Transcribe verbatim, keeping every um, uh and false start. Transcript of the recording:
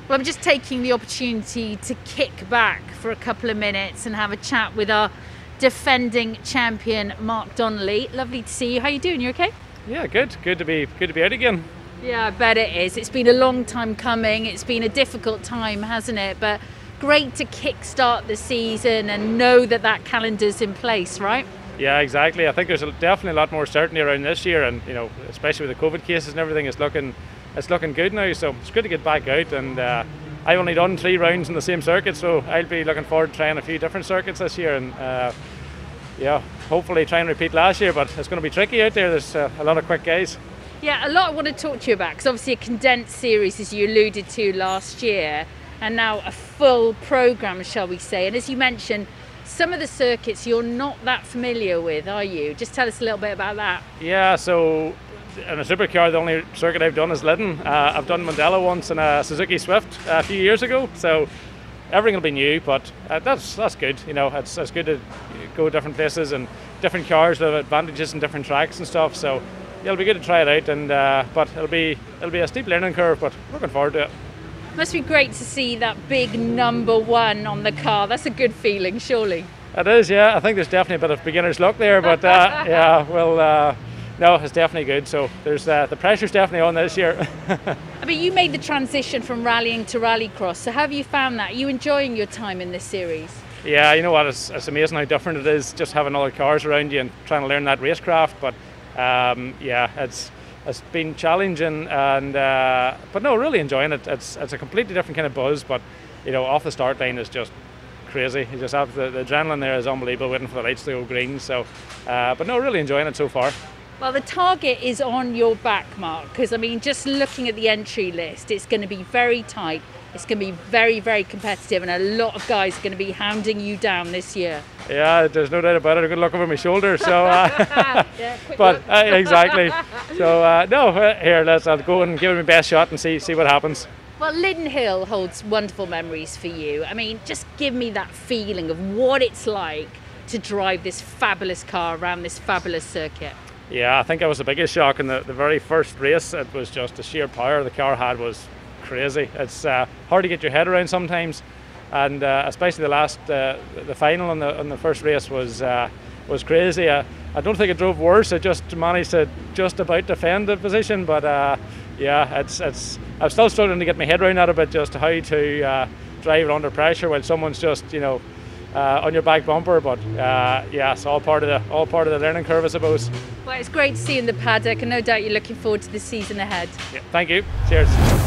Well, I'm just taking the opportunity to kick back for a couple of minutes and have a chat with our defending champion, Mark Donnelly. Lovely to see you. How you doing? You okay? Yeah, good. Good to be good to be out again. Yeah, I bet it is. It's been a long time coming. It's been a difficult time, hasn't it? But great to kick-start the season and know that that calendar's in place, right? Yeah, exactly. I think there's definitely a lot more certainty around this year, and you know, especially with the COVID cases and everything, it's looking it's looking good now. So it's good to get back out, and uh, I've only done three rounds in the same circuit, so I'll be looking forward to trying a few different circuits this year, and uh, yeah, hopefully try and repeat last year. But it's going to be tricky out there. There's uh, a lot of quick guys. Yeah, a lot I want to talk to you about, because obviously a condensed series, as you alluded to last year, and now a full programme, shall we say. And as you mentioned, some of the circuits you're not that familiar with, are you? Just tell us a little bit about that. Yeah, so in a supercar, the only circuit I've done is Lytton. Uh, I've done Mandela once in a Suzuki Swift a few years ago, so everything will be new, but uh, that's that's good. You know, it's, it's good to go different places and different cars that have advantages and different tracks and stuff. So yeah, it'll be good to try it out, and uh, but it'll be it'll be a steep learning curve, but looking forward to it. Must be great to see that big number one on the car. That's a good feeling, surely. It is, yeah. I think there's definitely a bit of beginner's luck there, but uh, yeah, well, uh, no, it's definitely good. So there's uh, the pressure's definitely on this year. I mean, you made the transition from rallying to rallycross. So how have you found that? Are you enjoying your time in this series? Yeah, you know what? It's, it's amazing how different it is just having other cars around you and trying to learn that racecraft. But um, yeah, it's. It's been challenging, and uh, but no, really enjoying it. It's it's a completely different kind of buzz, but you know, off the start line is just crazy. You just have the, the adrenaline there is unbelievable, waiting for the lights to go green. So, uh, but no, really enjoying it so far. Well, the target is on your back, Mark, because I mean, just looking at the entry list, it's going to be very tight. It's going to be very, very competitive, and a lot of guys are going to be hounding you down this year. Yeah, there's no doubt about it. I'm going to look over my shoulder. So, uh, yeah, but uh, exactly. So uh, no, uh, here let's I'll go and give it my best shot and see see what happens. Well, Lytton Hill holds wonderful memories for you. I mean, just give me that feeling of what it's like to drive this fabulous car around this fabulous circuit. Yeah, I think that was the biggest shock in the, the very first race. It was just the sheer power the car had was crazy. It's uh, hard to get your head around sometimes, and uh, especially the last, uh, the final on the on the first race was uh, was crazy. Uh, I don't think it drove worse. I just managed to just about defend the position, but uh, yeah, it's it's. I'm still struggling to get my head around that a bit, just how to uh, drive it under pressure while someone's just you know uh, on your back bumper. But uh, yeah, it's all part of the all part of the learning curve, I suppose. Well, it's great to see you in the paddock, and no doubt you're looking forward to the season ahead. Yeah, thank you. Cheers.